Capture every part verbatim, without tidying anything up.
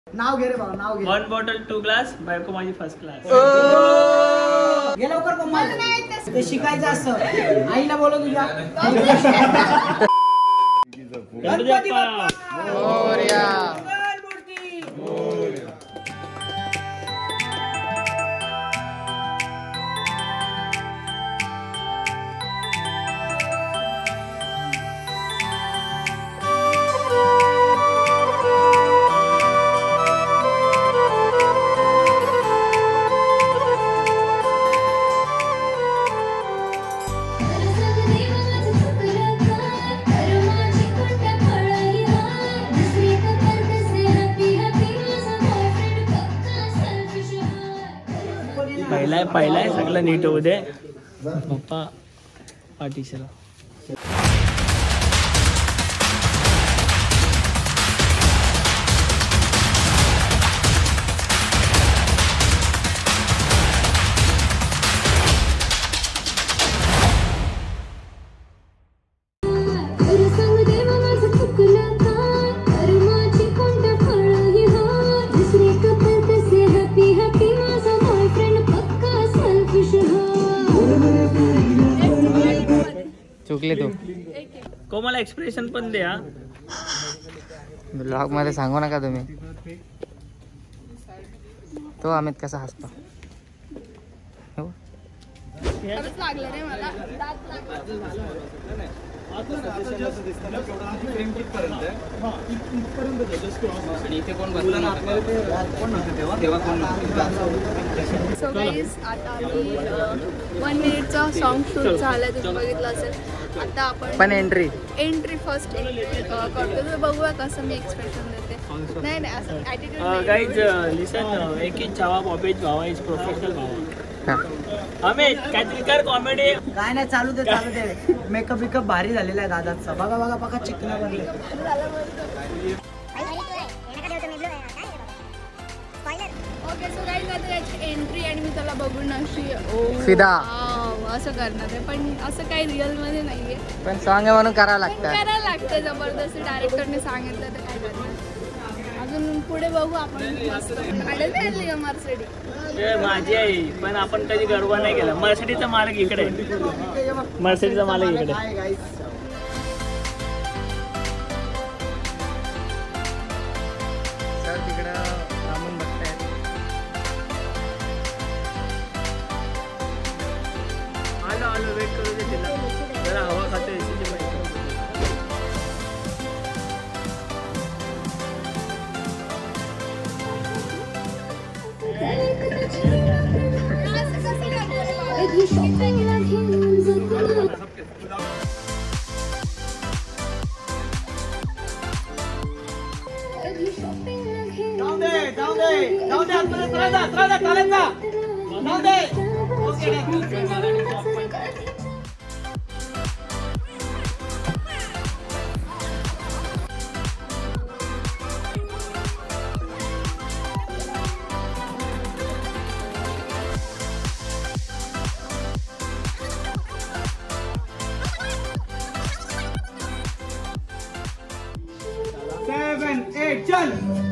नाव घे रे बाबा, नाव घे. वन बॉटल टू ग्लास, बायको माझी फर्स्ट क्लास. घे लवकर कोमल, ते शिकायचं असतं. आईला बोलव तुझ्या. गणपती बाप्पा मोरया. पहिलाय पहिलाय सगळं नीट होऊ दे पप्पा पाठीशीला. चुकले तू. कोमला एक्सप्रेशन पण द्या. ब्लॉग मध्ये सांगू नका तुम्ही. तो अमित कसा हसतो. लागलं रे मला. सो गाईज आता आम्ही वन मिनिटचा सॉन्ग शूट झालाय, तुम्ही बघितलं असेल. आता आपण पण एंट्री एंट्री फर्स्ट एंट्री करतो. बघूया कसं मी एक्सप्रेशन देते. नाही नाही असं ॲटिट्यूड. गाईज लिसन, एक इंच हवा बॉबेज भावा इज प्रोफेशनल भावा. अमित काहीतरी कर कॉमेडी. काय नाही, चालू दे चालू दे. मेकअप बिकअप भारी झालेला आहे दादाचा. बघा बघा बघा चिकना बनले. ओके सो गाईज आता याची एंट्री आणि मी त्याला बघून अशी ओ फिदा असं करणार आहे. पण असं काही रिअल मध्ये नाहीये. पण सॉंग आहे म्हणून करावं लागतं. करायला लागतं जबरदस्ती. डायरेक्टरने सांगितलं तर काय करणार. अजून पुढे बघू आपण. मस्त गाडी आणली का मर्सिडी. माझी आई पण आपण कधी गर्व नाही केला. मर्सिडीचा मालक इकडे, मर्सिडीचा मालक इकडे. सर तिकडं थांबून बघतायत. आलो आलो वेट करू दे तिला. जरा हवा खातो एसीची बाईक. जाऊ दे जाऊ दे जाऊ दे. आतमध्ये चला जा चला जा चालेल जा. जाऊ दे. ओके सेवन एट चल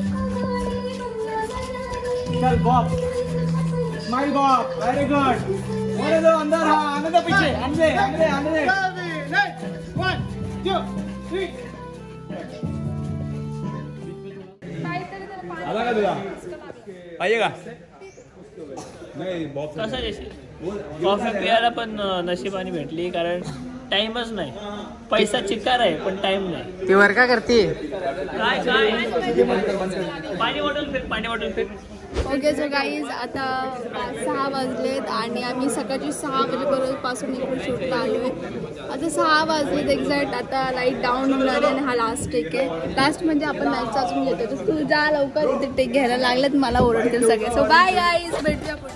चल Bob. Smile Bob. Very good. बोले दो अंदर. हाँ आने दो पीछे. आने दे आने दे आने दे. One two three. आला का तुला पाहिजे का. नाही बॉब कसं देशील. कॉफी प्यायला पण नशिबाने भेटली, कारण टाइमच नाही. पैसा चिकार आहे पण टाइम नाही. ती वर का करते. काय काय पाणी बॉटल फेक, पाणी बॉटल फेक. ओके सो गाईज आता सहा वाजलेत आणि आम्ही सकाळची सहा वाजेपासून इकडे शूटला आलो आहे. आता सहा वाजलेत एक्झॅक्ट. आता लाईट डाऊन होणार आहे आणि हा लास्ट टेक आहे. लास्ट म्हणजे आपण लाईटचा अजून घेतो. तर तू जा लवकर, इथे टेक घ्यायला लागलेत. मला ओरडतील सगळे. सो बाय गाईज, भेटूया पुढे.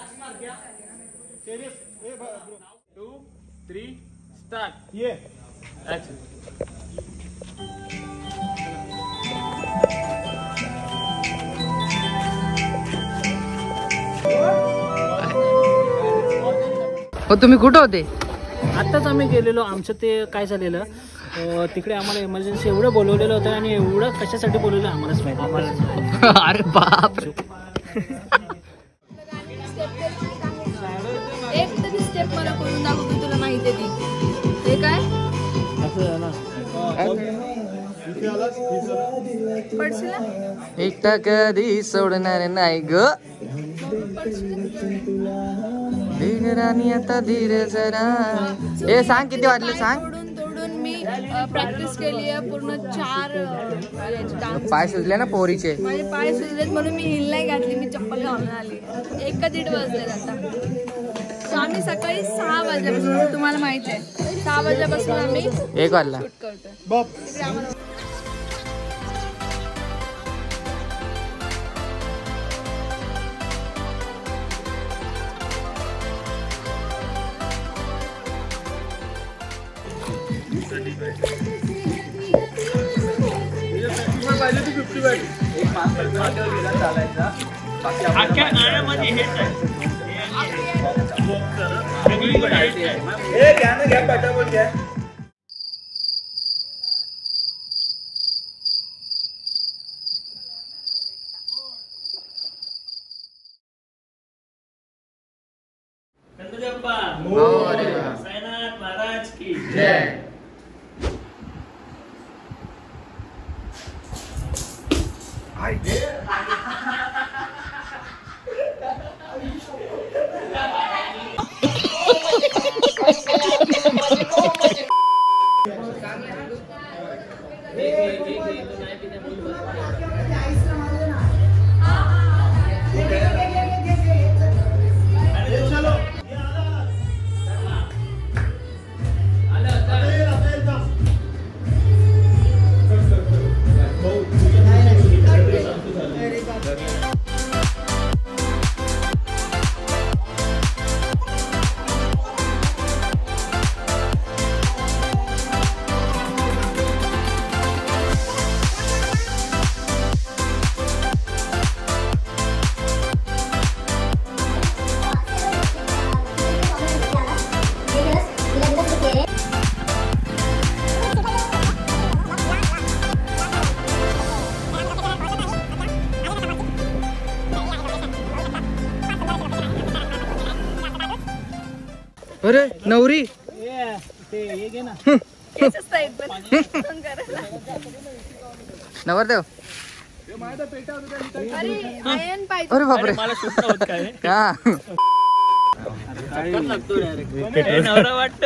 Two, three, start. ये हो तुम्ही कुठं होते? आत्ताच आम्ही गेलेलो. आमचं ते काय झालेलं अं, तिकडे आम्हाला इमर्जन्सी एवढं बोलवलेलं होतं आणि एवढं कशासाठी बोलवलं आम्हालाच माहिती. आम्हाला अरे बाप रे. एक तरी स्टेप मला करून दाखवतो, तुला माहिती आहे ती. हे काय पडशील ना? एकटा कधी सोडणार नाही ग राणी आता धीर जरा. ए सांग किती वाजले सांग. तोडून तोडून मी प्रॅक्टिस केली आहे पूर्ण चार डान्स. पाय सुजले ना पोरीचे. माझे पाय सुजलेत म्हणून मी हिल नाही घातली, मी चप्पल घालून आली. एक का दीड वाजलेत आता. So आम्ही सकाळी सहा वाजल्यापासून, तुम्हाला माहिती आहे सहा वाजल्यापासून आम्ही एक वाजला शूट करतोय. तिकडे आम्हाला अख्ख्या गाण्यामध्ये हेच आहे. हे घ्या ना, घ्या पटापट घ्या. गणपती बाप्पा साईनाथ महाराज की जय. अरे नवरी नवरदेव. अरे आयन पाहिजे. अरे बापरे. मला सुद्धा होत काय हा लागतो डायरेक्ट नवरा वाटतो.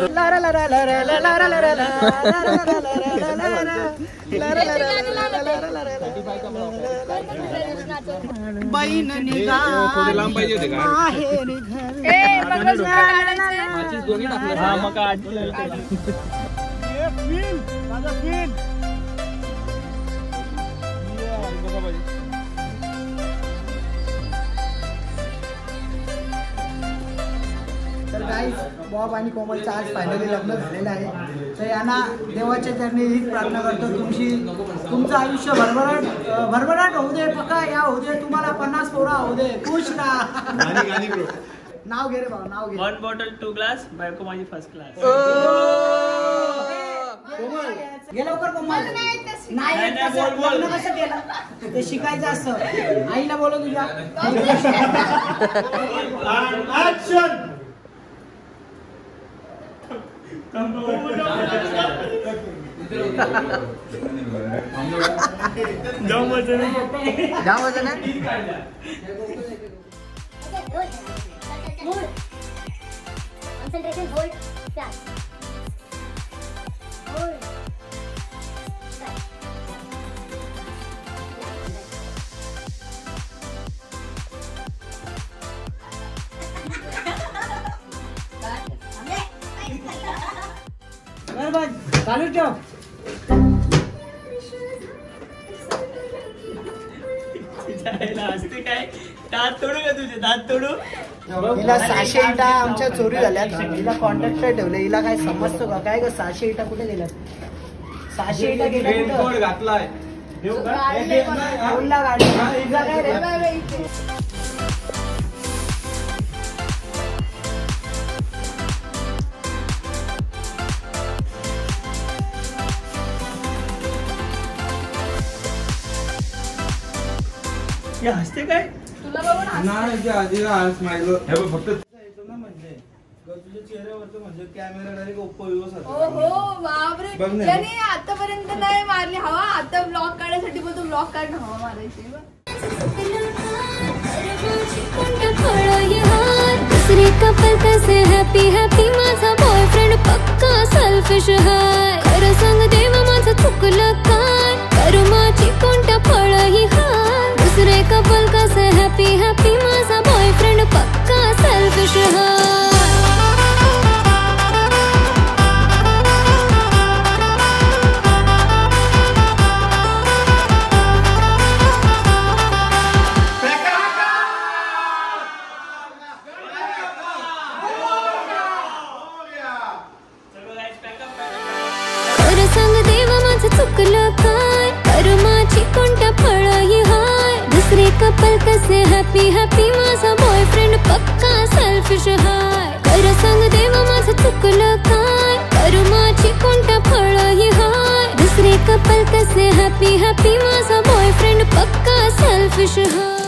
लांब पाहिजे होते का? ए, मंगळसूत्र काढायचंय. हा मग आजी तर गाईज बॉब आणि कोमलचं आज फायनली लग्न झालेलं आहे. तर यांना देवाच्या चरणी हीच प्रार्थना करतो, तुमची तुमचं आयुष्य भरभराट भरभराट होऊ दे, पक्का या होऊ दे, तुम्हाला पन्नास पोरा होऊ दे, खुश राहा. नाव घे रे बाबा, नाव घे. वन बॉटल टू ग्लास, बायको माझी फर्स्ट क्लास. घे लवकर कोमल. नाही कसं लग्न कसं केलं ते शिकायचं असतं. आईला बोलव तुझ्या. ऍक्शन. जाऊ मजा जाऊ वजन आहे. Concentration, hold, start. Hold. Start. बरोबर चालू ठेव. असते काय दात तोडू का तुझे दात तोडू. हिला सहाशे इटा आमच्या चोरी झाल्यात. हिला कॉन्ट्रॅक्टर ठेवले. हिला काय समजतो का काय ग सहाशे इटा कुठे गेल्यात? सहाशे इटा गेल्या रेनकोट घातलाय. बोलला गाडी हिला काय रे? हे हसते काय तुला बघून नाही आधी स्माइल हे बघ फक्त म्हणजे तुझ्या चेहऱ्यावरचं म्हणजे कॅमेरा डायरेक्ट ओप्पो विवो सारखं. हो हो बापरे. बघ ना. याने आतापर्यंत नाही मारली हवा. आता ब्लॉक काढण्यासाठी बोलतो ब्लॉक काढणं हवा मारायची. दुसरे कपल कसे हॅपी हॅपी माझा बॉयफ्रेंड पक्का सेल्फिश हाय. खरं सांग देवा माझं चुकलं काय कर्माची कोणत्या फळ ही हाय. दुसरे कपल कसे हॅपी हॅपी माझा बॉयफ्रेंड पक्का सेल्फिश हाय. चुकलं काय कर्माची कोणत्या फळ ही हाय. दुसरे कपल कसे हॅपी हॅपी माझा बॉयफ्रेंड पक्का सेल्फिश हाय. खरं सांग देवा माझं चुकलं काय कर्माची कोणत्या फळ ही हाय. दुसरे कपल कसे हॅपी हॅपी माझा बॉयफ्रेंड पक्का सेल्फिश हाय.